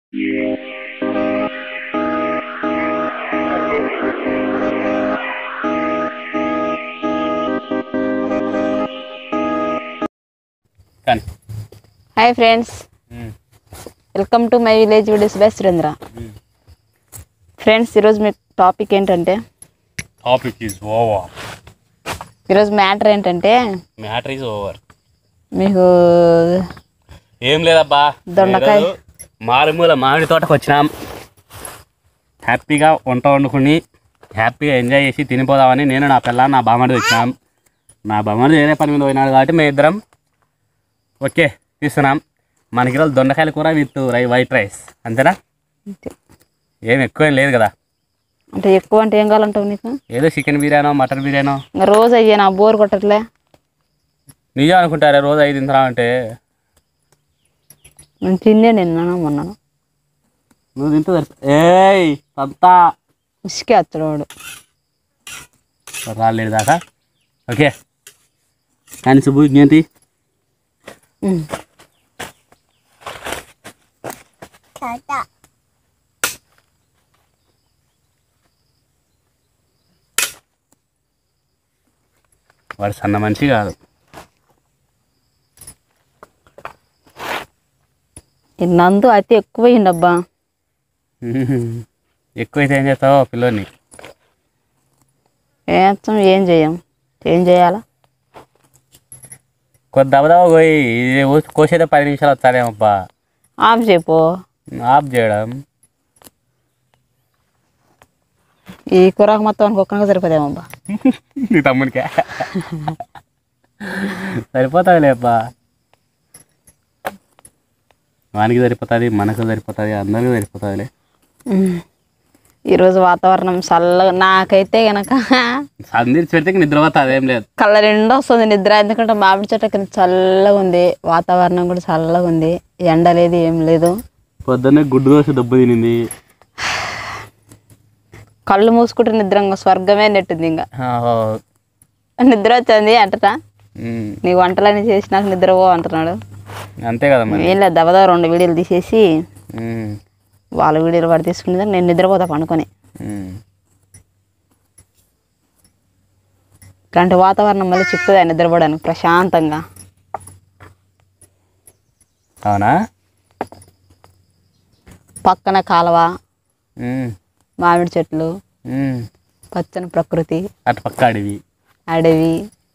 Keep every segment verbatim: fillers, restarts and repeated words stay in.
Hi friends, welcome to my village videos by surendra. Friends, ఈరోజు మీ topic ఏంటంటే topic is over. ఈరోజు matter ఏంటంటే మ్యాటర్ ఈజ్ ఓవర్. మీకు ఏం లేదబ్బా, దొండకాయ మారుమూల మామిడి తోటకు వచ్చినాం. హ్యాపీగా వంట వండుకుని హ్యాపీగా ఎంజాయ్ చేసి తినిపోదామని నేను నా పిల్ల నా బామ్మడి వచ్చినాం. నా బామ్మడి వేరే పని మీద పోయినాడు కాబట్టి మేము ఇద్దరం ఓకే తీస్తున్నాం. మనకి ఈరోజు దొండకాయల కూర విత్ రై వైట్ రైస్, అంతేనా? ఏం ఎక్కువేం లేదు కదా. అంటే ఎక్కువ అంటే ఏం కావాలంటావు నీకు? ఏదో చికెన్ బిర్యానో మటన్ బిర్యానో. రోజు అయ్యా నా బోర్ కొట్టట్లే. నిజం అనుకుంటారా రోజు ఐదు తింటున్నా అంటే? నేను తిందే నిన్నాను మొన్నాను. నువ్వు తింటూ ఏయ్ అంతా ఉసికే అచ్చడు రాలేదు దాకా. ఓకే కానీ సుబ్బు ఇంకేంటి? వాడు సన్న మనిషి కాదు. నందు అతి ఎక్కువైండబ్బా. ఎక్కువైతే ఏం చేస్తావో పిల్లోని? ఏం ఏం చేయం ఏం చేయాలా? కొద్ది దబదబా పోయి కోసేదే పది నిమిషాలు వస్తానేమబ్బా. ఆఫ్ చెప్పు. ఆఫ్ చేయడం ఈ కూరకు మొత్తం ఒక్కగా సరిపోదేమబ్బా. నీ తమ్మునికే సరిపోతుంది అబ్బా. వానికి సరిపోతుంది, మనకు సరిపోతుంది, అందరికీ సరిపోతుందిలే. ఈరోజు వాతావరణం చల్లగా, నాకైతే కనుక సందీర్చి పెడితే నిద్ర పోతుంది, అదేం లేదు. కళ్ళ రెండు వస్తుంది నిద్ర. ఎందుకంటే మామిడి చెట్టు కింద చల్లగా ఉంది, వాతావరణం కూడా చల్లగా ఉంది, ఎండ లేదు ఏం లేదు. పొద్దున్నే గుడ్డు దోశ దెబ్బ తినింది. కళ్ళు మూసుకుంటే నిద్ర స్వర్గమే నెట్టింది. ఇంకా నిద్ర వచ్చింది అంటనా? నీ వంటలన్నీ చేసి నాకు నిద్రపో అంటున్నాడు. అంతే కదా మరి. ఏం లేదు, దబదా రెండు వీడియోలు తీసేసి వాళ్ళ వీడియోలు వాడు తీసుకునేది, నేను నిద్రపోతా పండుకొని. ఇలాంటి వాతావరణం మళ్ళీ చిక్కుదా నిద్రపోవడానికి ప్రశాంతంగా. అవునా? పక్కన కాలువ, మామిడి చెట్లు, పచ్చని ప్రకృతి, అటు పక్క అడవి అడవి.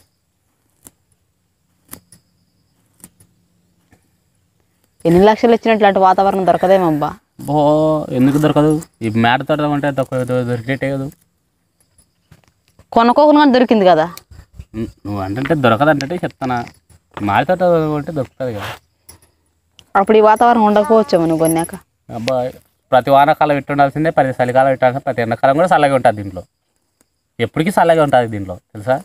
ఎన్ని లక్షలు ఇచ్చినట్లు అటు వాతావరణం దొరకదేమబ్బా. బో ఎందుకు దొరకదు? ఈ మేడ తోట ఉంటే దొరికేటే కదా. కొనుక్కోకుండా దొరికింది కదా. నువ్వు అంటే దొరకదు అంటే చెప్తానా? మాడి తోట ఉంటే దొరుకుతుంది కదా. అప్పుడు ఈ వాతావరణం ఉండకపోవచ్చేమో నువ్వు కొన్నాక. అబ్బా, ప్రతి వానాకాలం ఇట్టు ఉండాల్సిందే, ప్రతి చలికాలం ఇట్టాల్సిందే, ప్రతి ఎండాకాలం కూడా చల్లగా ఉంటుంది దీంట్లో. ఎప్పటికీ చల్లగా ఉంటుంది దీంట్లో, తెలుసా?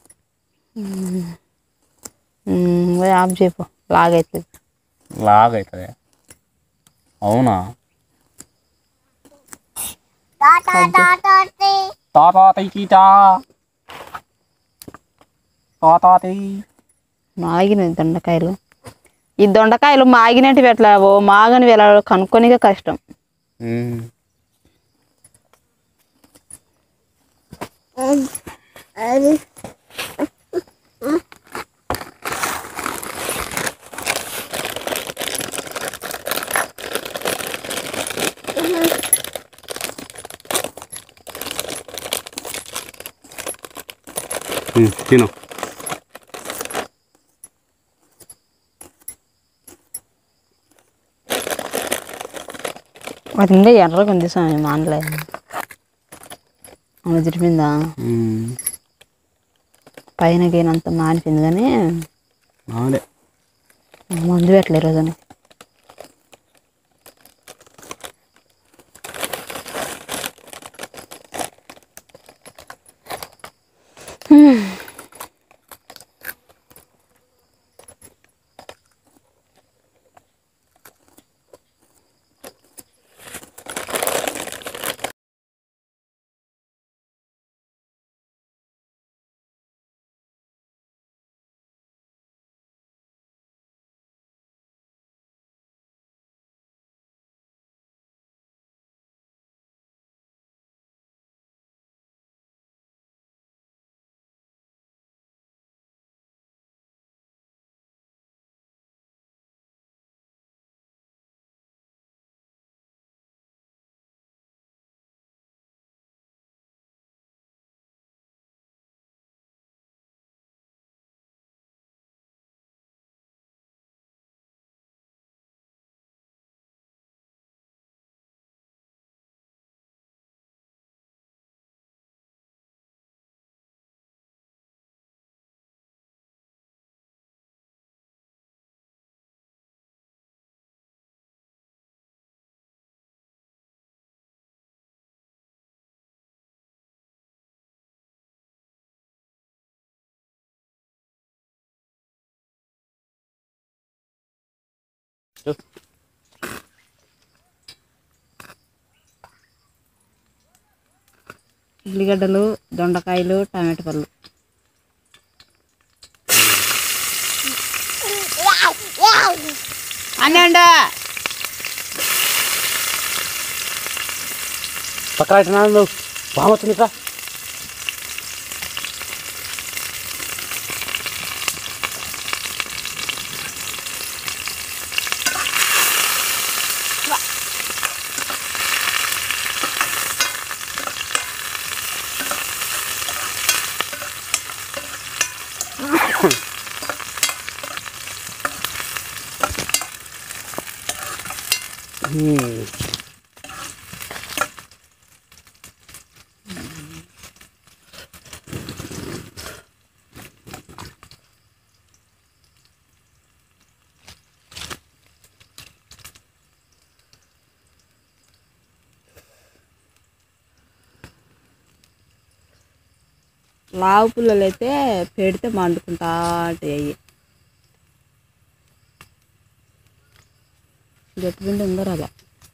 ఆఫ్ చెప్పు, లాగైతుంది. లాగ్ అవుతుంది. అవునా? మాగినవి దొండకాయలు. ఈ దొండకాయలు మాగినట్టు ఎట్లా ఓ మాగని ఎలా కనుక్కొనిగా కష్టం. తిను. అది ఇంకా ఎర్రగా ఉంది సార్, మానలే అవును తిరిపిందా పైన గేనంత మానిపోయింది కానీ మందు పెట్టలే ఈరోజు. ఉల్లిగడ్డలు, దొండకాయలు, టమాటా పళ్ళు. అన్నండా పక్కన నువ్వు బాగా వచ్చింది కా లావు పుల్లలు అయితే పెడితే మండుకుంటా అయ్యి గట్టి పిండి ఉందో రాదా.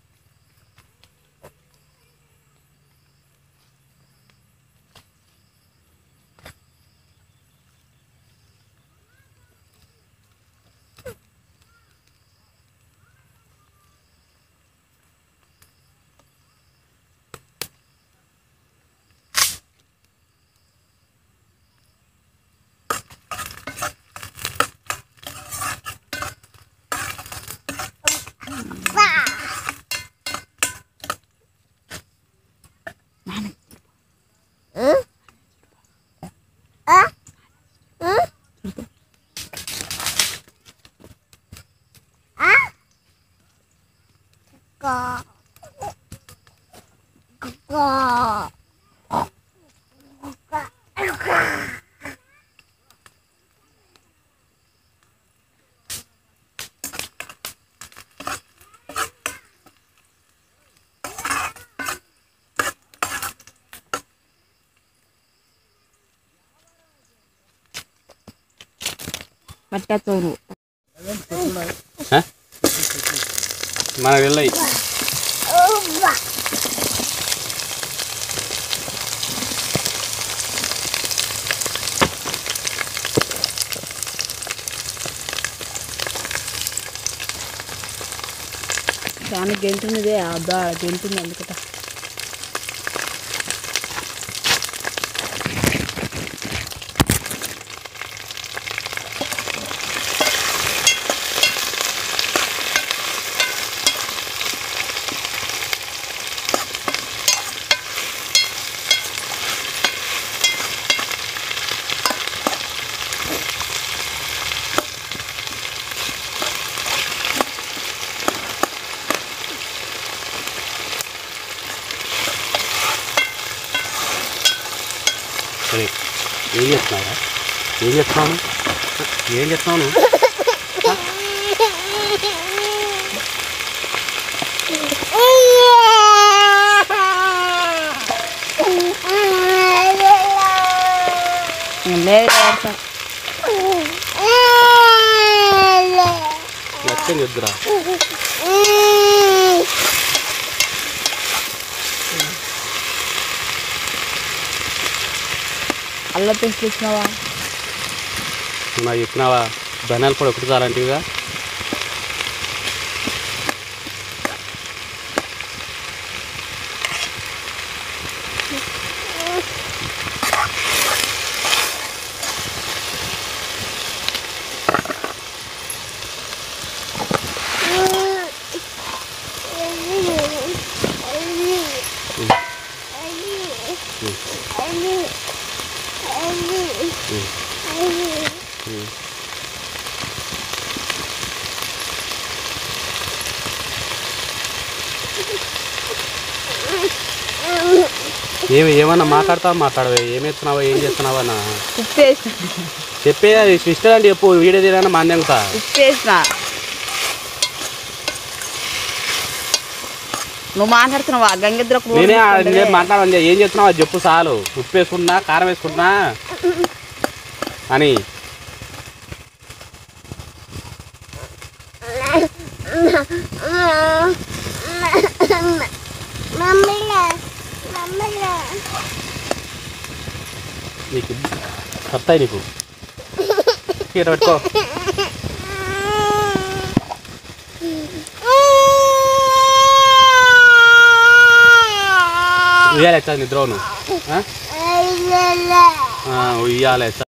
పట్టచోరు మన వెళ్ళాయి దానికి గెంటున్నదే అబ్బా గెంటుంది అందుకట. ఏం చేస్తున్నావురా ఏం చేస్తున్నావు ఏం చేస్తున్నావు నచ్చని వద్దురా అల్లం పేస్ట్ ఇచ్చినావా నాకు చెప్పినావా ధనియాల పొడి ఒకటి చాలంటివిగా ఏమి ఏమన్నా మాట్లాడతావా మాట్లాడవే ఏమి ఎత్తున్నావా ఏం చేస్తున్నావా అన్న చెప్పే సిస్టర్ అంటే చెప్పు వీడియో తీయనా మాన్యంతా నువ్వు మాట్లాడుతున్నావా గంగిద్రకు నేనే నేను మాట్లాడాలి ఏం చేస్తున్నావు అది చెప్పు చాలు ఉప్పు వేసుకుంటున్నా కారం వేసుకుంటున్నా అని నీకు వస్తాయి నీకు చీర పెట్టుకో. ఉయ్యాలి ఎచ్చా నిద్రను ఉయ్యాలి ఎచ్చా.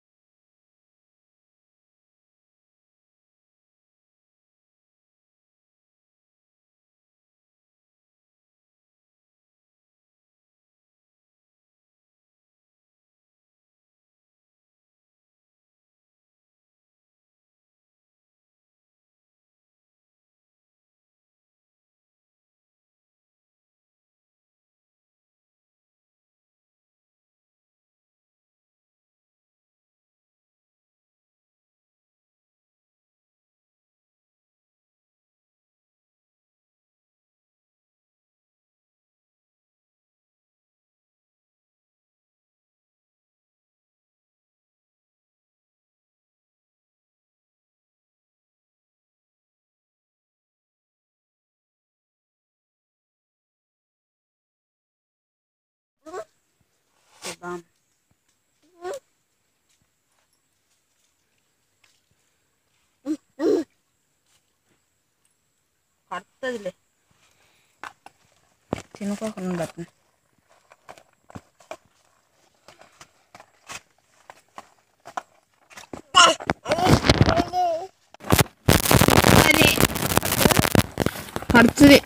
పడుతుందిలే చినుకోకుండా బట్టి పడుతుంది.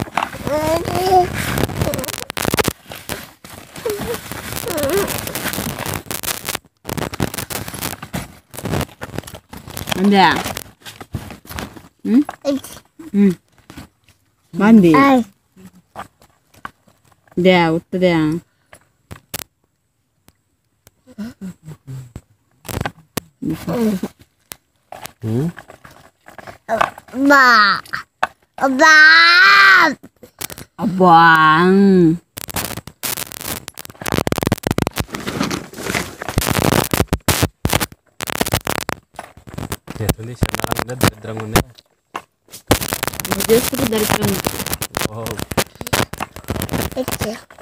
అందా బాగుంది దే ఉత్తదే అబ్బా చేస్తుంది చండాలంగా ఉంది, దరిద్రంగా ఉంది. చేస్తుంది దరిద్రంగా. ఓ